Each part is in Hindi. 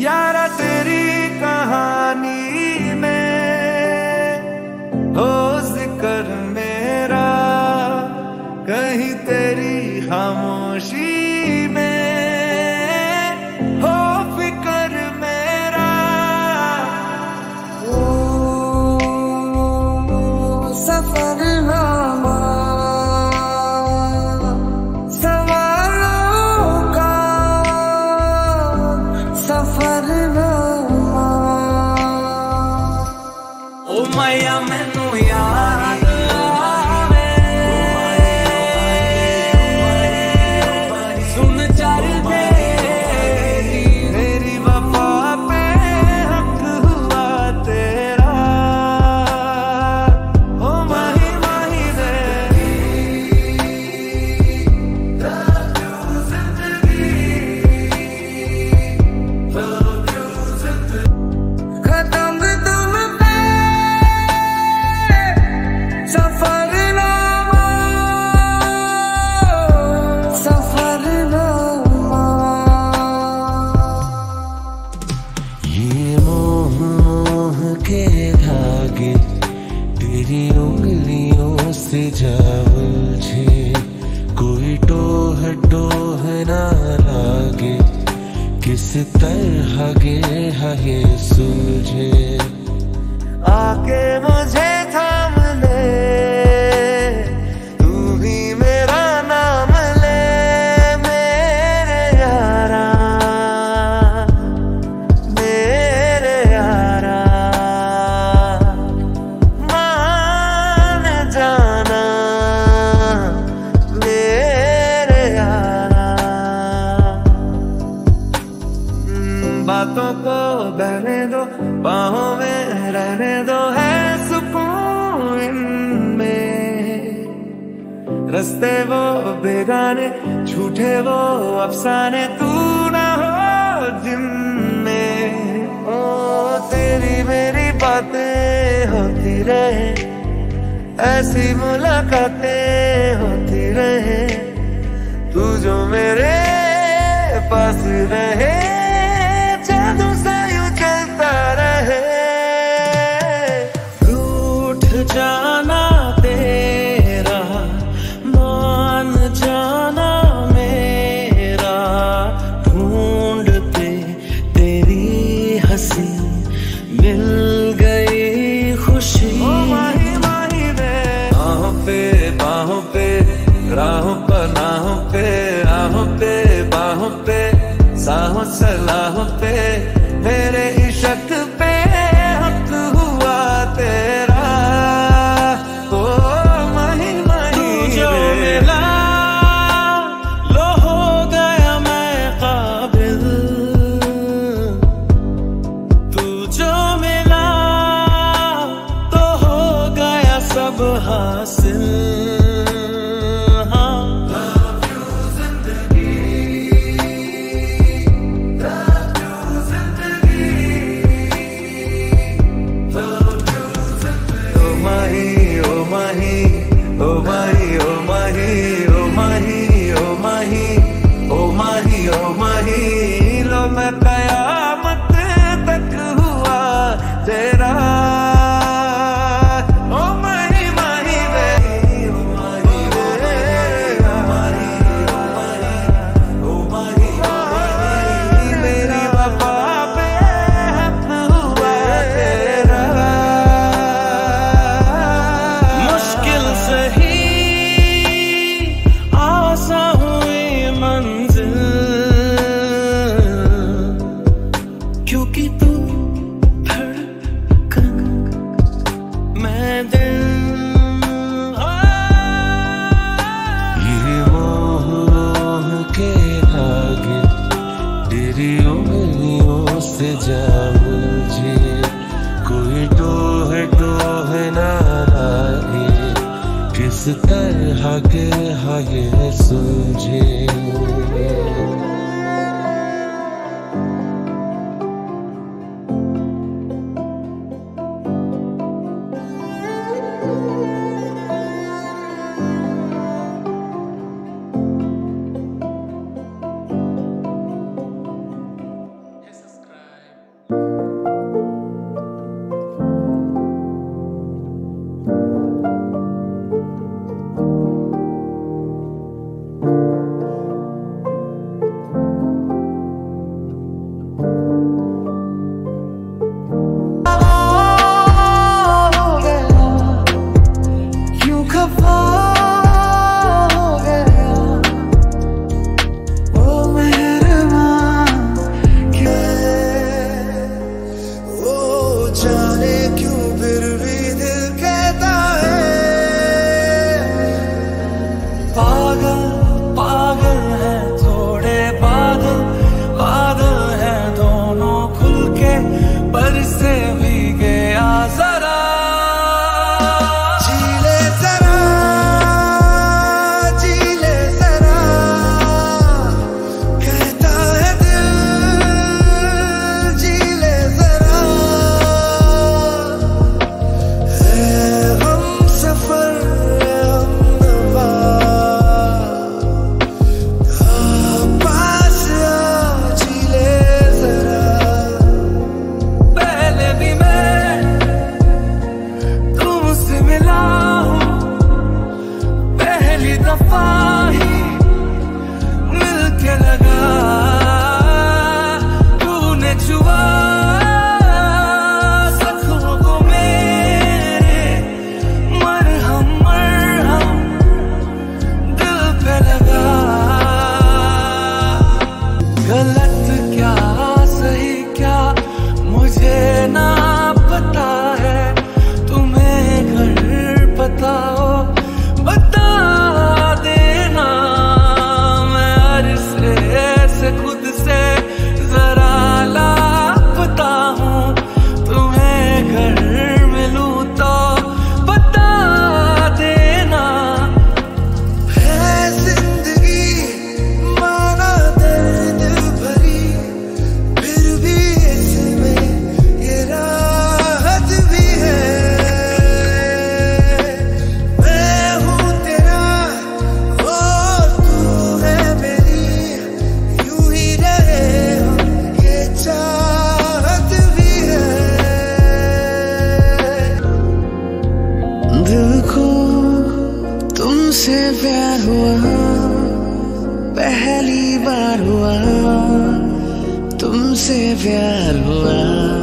यारा तेरी कहानी में हो जिक्र मेरा, कहीं तेरी खामोशी में हो फिक्र मेरा। ओ सफरनामा सवालों का सफरनामा। ओ माया मैनू याद तेरी उंगलियों से जा उलझे, कोई टोह टोह ना लागे, किस तरह गे है ये सुलझे। आके मुझे थाम ले, तू ही मेरा नाम ले, मेरे यारा मेरे यारा। मान जाना मेरे यारा, बातों को बहने दो, बाहों में रहने दो, है सुकून इनमें। रस्ते वो बेगाने, झूठे वो अफसाने, तू ना हो जिनमें। ओ तेरी मेरी बातें होती रहे, ऐसी मुलाकातें होती रहे, तू जो मेरे पास रहे, जादू सा यूं चलता रहे। रूठ जाना तेरा, मान जाना मेरा, ढूंढते तेरी हंसी मिल गई खुशी। ओ माही माही रे, बाहों पे राहों पर नाहों पे, राहों पे बाहों पे, साहों सलाहों पे, मेरे इश्क पे हक हुआ तेरा। ओ माही माही तू जो मिला लो हो गया मैं काबिल, तू जो मिला तो हो गया सब हासिल। मैं कयामत तक हुआ तेरा। ओ माही माही रे, ओ माही रे, ओ माही, ओ माही, ओ माही, मेरी वफा पे हक हुआ तेरा। मुश्किल सही आसा हुई मंजिल, क्योंकि तू धड़कन मैं दिल। ये मोह के धागे तेरी उंगलियों से जा उलझे, कोई टोह टोह ना लागे, किस तरह के है ये सुलझे। subscribe. गलत क्या सही क्या मुझे ना पता है, तुम्हें घर पता हो बता देना। मैं अरसे से खुद से जरा लापता हूँ, तुम्हें घर मिलूं तो बता देना। है जिंदगी माना दर्द भरी, फिर भी इसमें ये राहत भी है। मैं हूँ तेरा और तू है मेरी, यूं ही रहे हम ये चाहत भी है। दिल को तुमसे प्यार हुआ, पहली बार हुआ तुमसे प्यार हुआ।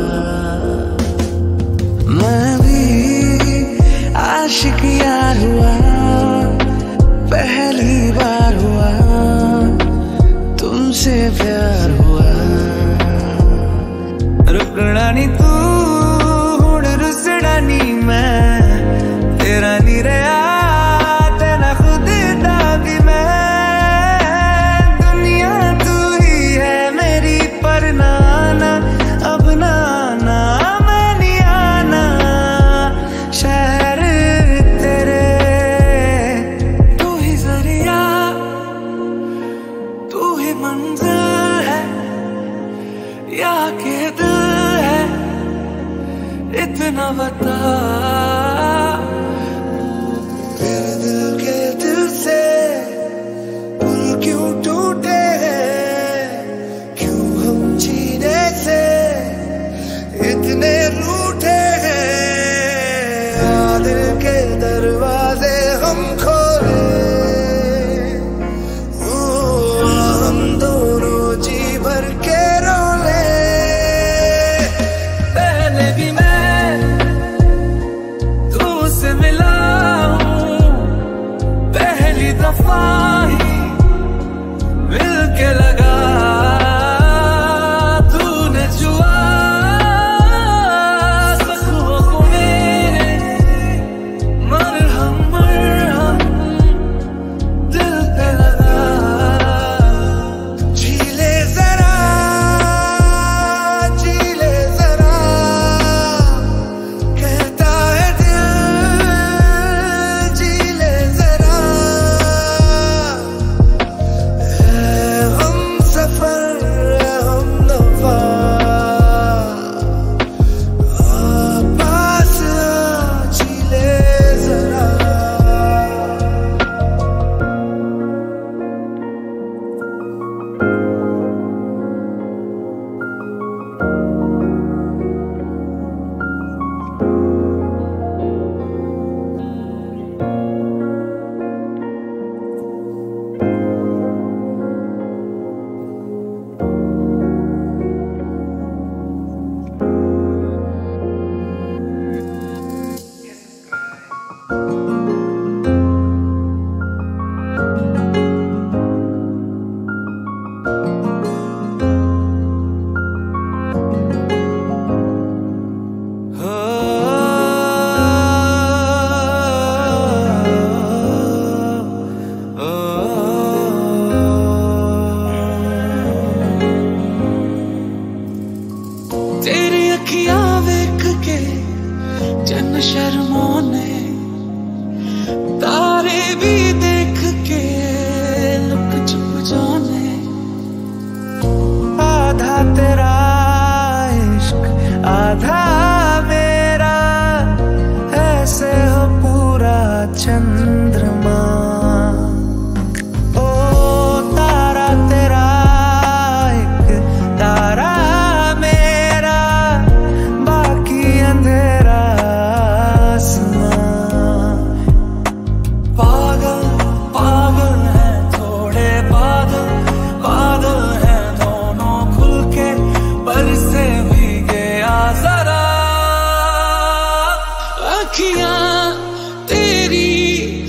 मैं भी आशिक यार हुआ, पहली बार हुआ तुमसे प्यार हुआ। रुकना नी तू हुण रुसड़ा नी मैं, तेरा नी रहा तेरा खुद दा भी मैं। दुनिया तू ही है मेरी पर नाना, अब नाना मैं नहीं आना। शहर तेरे तू ही जरिया, तू ही मंजिल है या के दिल है, इतना बता। मेरे दिल के दिल से पुल क्यों टूटे हैं, क्यों हम जीने से इतने रूठे हैं। दिल के दरवाजे हम खोले, हम दोनों जी भर के रोले। पहले भी मैं तुमसे मिला हूँ, पहली दफा ही मिल के लगा। तूने छुआ जख्मों को मेरे, मरहम दिल पे लगा। जी ले जरा, जी ले जरा, कहता है दिल, जी ले जरा। है हम सफर है हम दफा, पास आ, जी ले जरा। तेरी अखियां वेख के जन शर्माने, तारे भी देख के लुक छुप जाने। आधा तेरा इश्क आधा मेरा, ऐसे हो पूरा चंद्रमा। ओ तारा तेरा एक तारा मेरा, बाकी अंधेरा आसमां। पागल पागल है थोड़े बादल, बादल है दोनों खुल के बरसे भीगे जरा। अखियां तेरी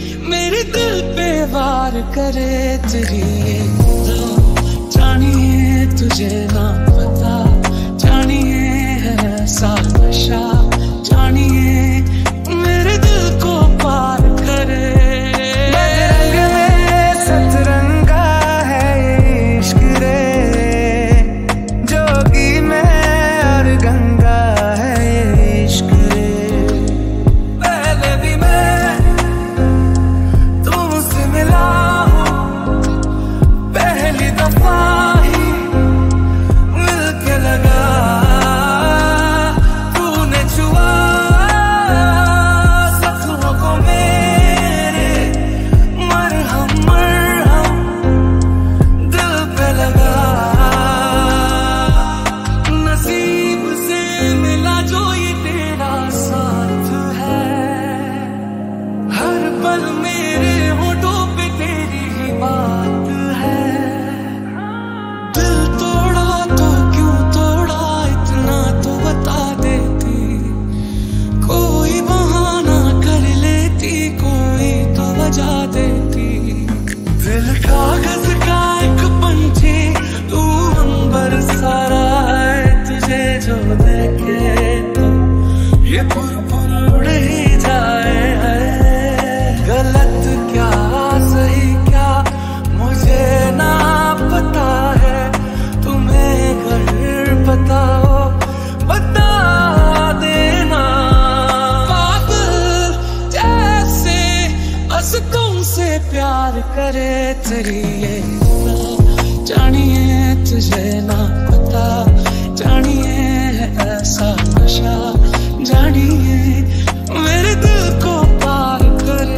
तेरी ये जानिए तुझे ना पता, जानिए है ऐसा नशा, जानिए मेरे दिल को पार करे।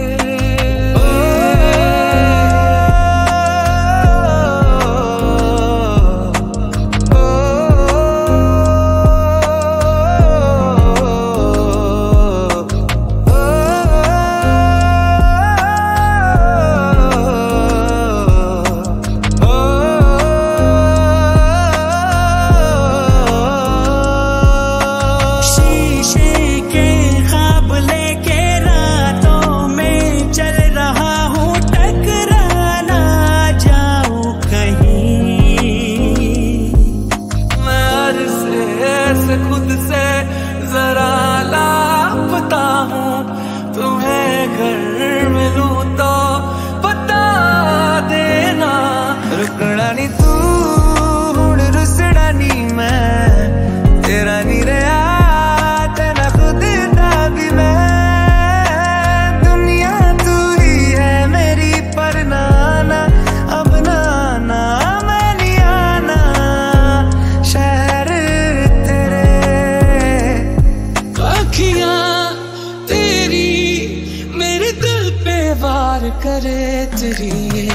खुद से जरा लापता हूँ, तुम्हें घर मिलूं तो बता देना। रुकना नहीं तू हुण रुसड़ा नहीं मैं, तेरा नहीं रहा तेरा खुद दा भी मैं। दुनिया तू ही है मेरी पर नाना, अब नाना मैं नहीं आना। शहर तेरी मेरे दिल पे वार करे, तेरी ये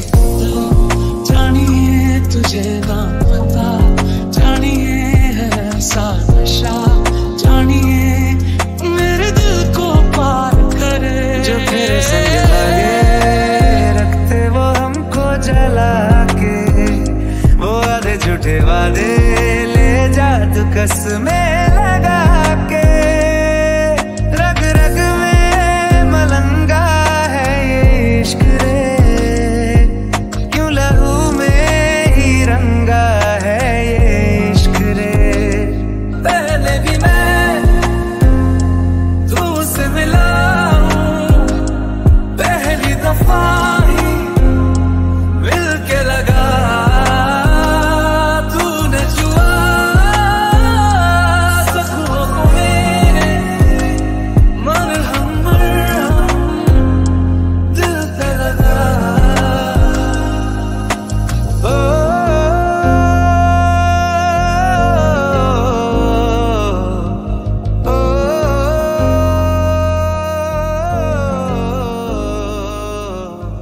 जानिए तुझे ना पता, जानिए है ऐसा नशा, जानिए मेरे दिल को पार करे। जो मेरे संग लगे रखते वो हमको जला के, वो आधे झूठे वादे ले जा तू कसमें लगा के। रग रग में मलंगा है ये इश्क रे, क्यों लहू में ही रंगा है ये इश्क रे। पहले भी मैं तुझसे मिला हूँ, पहली दफा ही मिल के लगा तूने छुआ सखुओं को मेरे,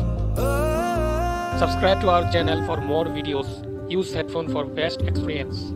Subscribe to our channel for more videos. Use headphone for best experience.